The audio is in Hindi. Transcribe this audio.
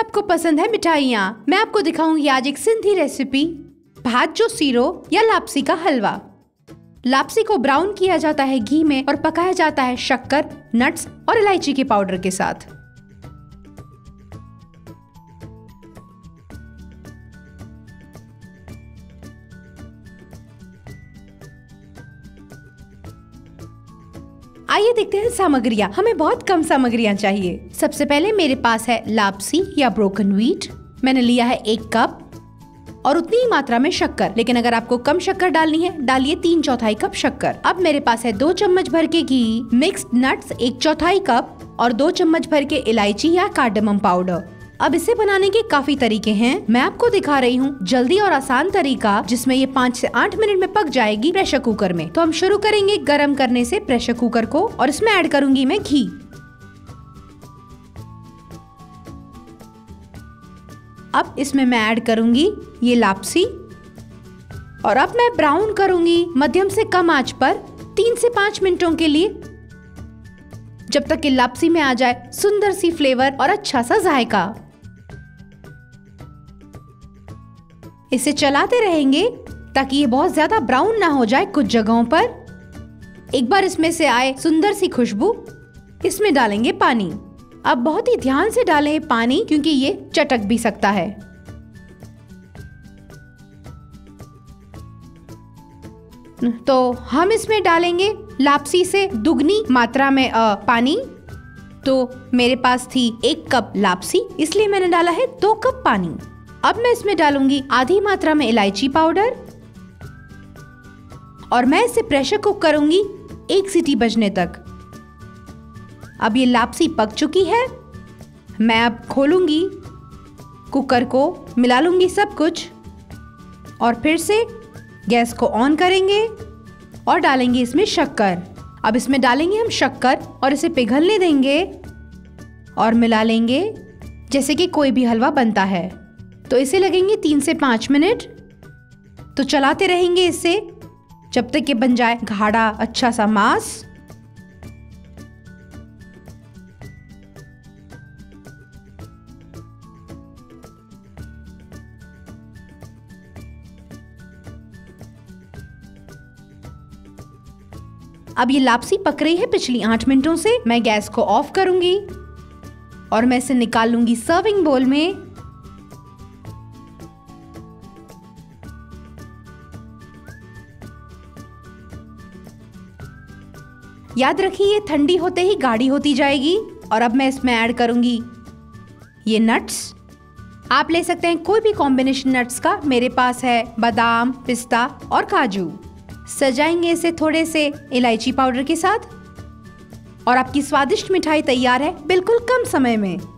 सबको पसंद है मिठाइयाँ। मैं आपको दिखाऊंगी आज एक सिंधी रेसिपी, भाजो सीरो या लापसी का हलवा। लापसी को ब्राउन किया जाता है घी में और पकाया जाता है शक्कर, नट्स और इलायची के पाउडर के साथ। आइए देखते हैं सामग्रियाँ। हमें बहुत कम सामग्रियाँ चाहिए। सबसे पहले मेरे पास है लापसी या ब्रोकन व्हीट। मैंने लिया है 1 कप और उतनी ही मात्रा में शक्कर, लेकिन अगर आपको कम शक्कर डालनी है डालिए 3/4 कप शक्कर। अब मेरे पास है 2 चम्मच भर के घी, मिक्स्ड नट्स 1/4 कप और 2 चम्मच भर के इलायची या कार्डमम पाउडर। अब इसे बनाने के काफी तरीके हैं। मैं आपको दिखा रही हूँ जल्दी और आसान तरीका, जिसमें ये 5 से 8 मिनट में पक जाएगी प्रेशर कुकर में। तो हम शुरू करेंगे गरम करने से प्रेशर कुकर को, और इसमें ऐड करूंगी मैं घी। अब इसमें मैं ऐड करूंगी ये लापसी और अब मैं ब्राउन करूंगी मध्यम से कम आंच पर 3 से 5 मिनटों के लिए, जब तक कि लापसी में आ जाए सुंदर सी फ्लेवर और अच्छा सा जायका। इसे चलाते रहेंगे ताकि ये बहुत ज्यादा ब्राउन ना हो जाए कुछ जगहों पर। एक बार इसमें से आए सुंदर सी खुशबू, इसमें डालेंगे पानी। अब बहुत ही ध्यान से डालें पानी, क्योंकि ये चटक भी सकता है। तो हम इसमें डालेंगे लापसी से दुगनी मात्रा में पानी। तो मेरे पास थी 1 कप लापसी, इसलिए मैंने डाला है 2 कप पानी। अब मैं इसमें डालूंगी आधी मात्रा में इलायची पाउडर और मैं इसे प्रेशर कुक करूंगी 1 सीटी बजने तक। अब ये लापसी पक चुकी है। मैं अब खोलूंगी कुकर को, मिला लूंगी सब कुछ और फिर से गैस को ऑन करेंगे और डालेंगे इसमें शक्कर। अब इसमें डालेंगे हम शक्कर और इसे पिघलने देंगे और मिला लेंगे जैसे कि कोई भी हलवा बनता है। तो इसे लगेंगे 3 से 5 मिनट। तो चलाते रहेंगे इसे जब तक ये बन जाए गाढ़ा अच्छा सा मास। अब ये लापसी पक रही है पिछली 8 मिनटों से। मैं गैस को ऑफ करूंगी और मैं इसे निकाल लूंगी सर्विंग बोल में। याद रखिए ये ठंडी होते ही गाढ़ी होती जाएगी। और अब मैं इसमें ऐड करूंगी ये नट्स। आप ले सकते हैं कोई भी कॉम्बिनेशन नट्स का। मेरे पास है बादाम, पिस्ता और काजू। सजाएंगे इसे थोड़े से इलायची पाउडर के साथ और आपकी स्वादिष्ट मिठाई तैयार है बिल्कुल कम समय में।